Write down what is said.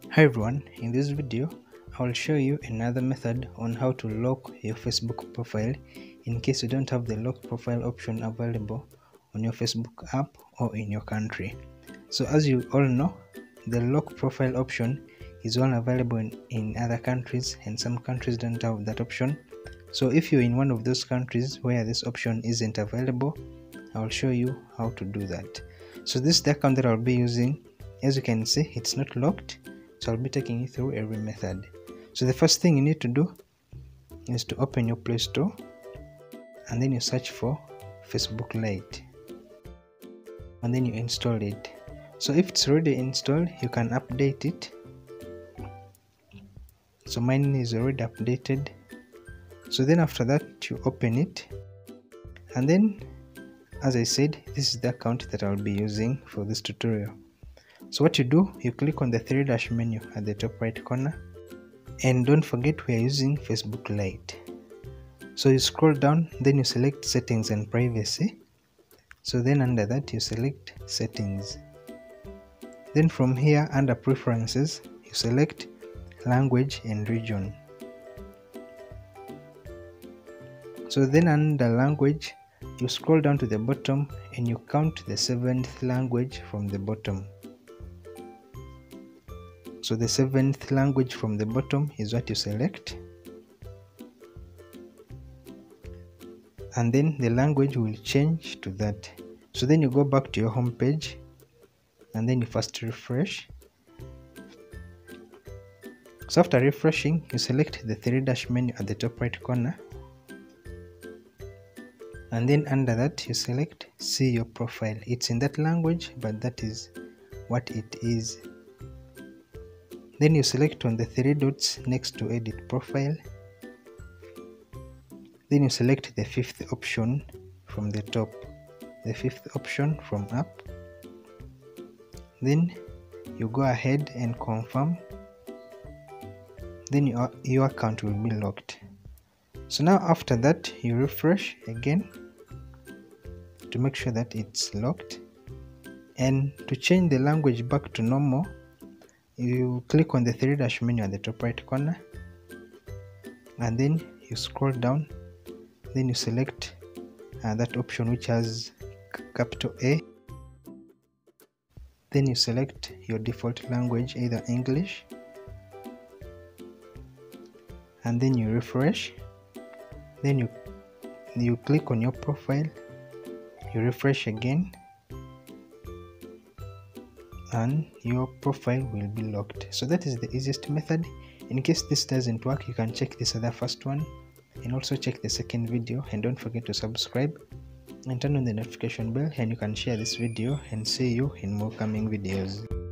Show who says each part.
Speaker 1: Hi everyone, in this video I will show you another method on how to lock your Facebook profile in case you don't have the lock profile option available on your Facebook app or in your country. So as you all know, the lock profile option is only available in other countries, and some countries don't have that option. So if you're in one of those countries where this option isn't available, I will show you how to do that. So this is the account that I'll be using. As you can see, it's not locked, so I'll be taking you through every method. So the first thing you need to do is to open your Play Store and then you search for Facebook Lite and then you install it. So if it's already installed, you can update it. So mine is already updated. So then after that you open it, and then as I said, this is the account that I'll be using for this tutorial. So what you do, you click on the three dash menu at the top right corner, and don't forget we are using Facebook Lite. So you scroll down, then you select settings and privacy. So then under that you select settings. Then from here under preferences, you select language and region. So then under language, you scroll down to the bottom and you count the seventh language from the bottom. So the seventh language from the bottom is what you select, and then the language will change to that. So then you go back to your home page and then you first refresh. So after refreshing, you select the three dash menu at the top right corner, and then under that you select see your profile. It's in that language, but that is what it is. Then you select on the three dots next to edit profile. Then you select the fifth option from the top, the fifth option from up. Then you go ahead and confirm. Then your account will be locked. So now after that you refresh again to make sure that it's locked, and to change the language back to normal, you click on the three dash menu at the top right corner and then you scroll down, then you select that option which has capital A. Then you select your default language, either English, and then you refresh. Then you click on your profile, you refresh again, and your profile will be locked. So that is the easiest method. In case this doesn't work, you can check this other first one and also check the second video, and don't forget to subscribe and turn on the notification bell, and you can share this video, and see you in more coming videos.